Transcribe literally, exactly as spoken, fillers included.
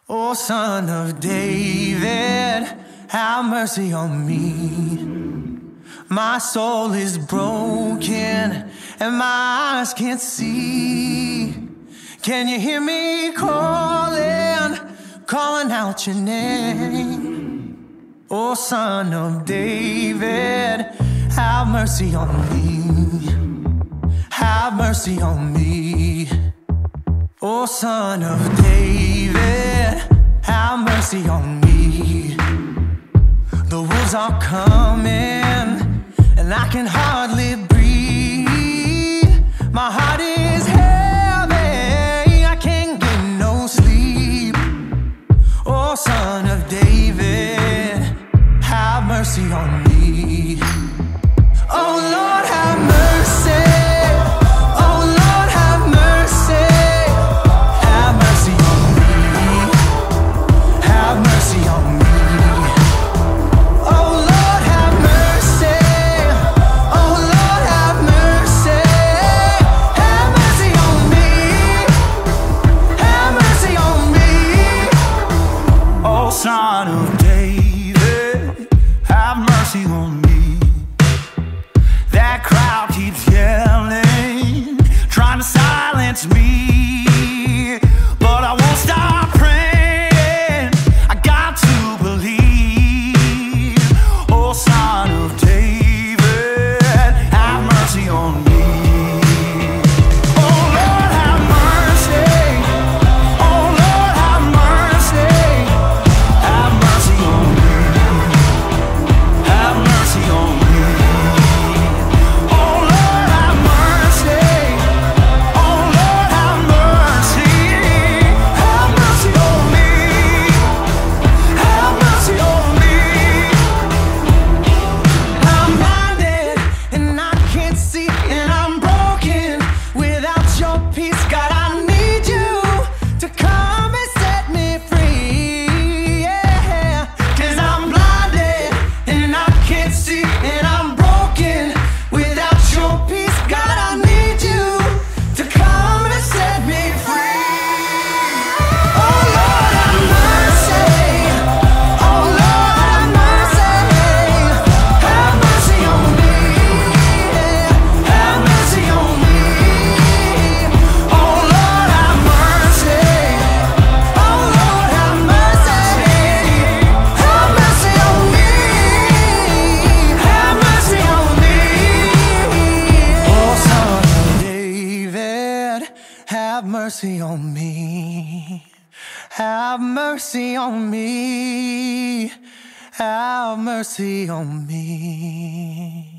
Oh, Son of David, have mercy on me. My soul is broken and my eyes can't see. Can you hear me calling, calling out your name? Oh, Son of David, have mercy on me. Have mercy on me. Oh, Son of David, have mercy on me. The wolves are coming, and I can hardly breathe. My heart is heavy, I can't get no sleep. Oh, Son of David, have mercy on me. Oh, Lord, have mercy. Son of David, have mercy on me. That crowd keeps yelling, trying to silence me, but I won't stop praying. I got to believe. Oh, Son of David, have mercy on me. Have mercy on me. Have mercy on me. Have mercy on me.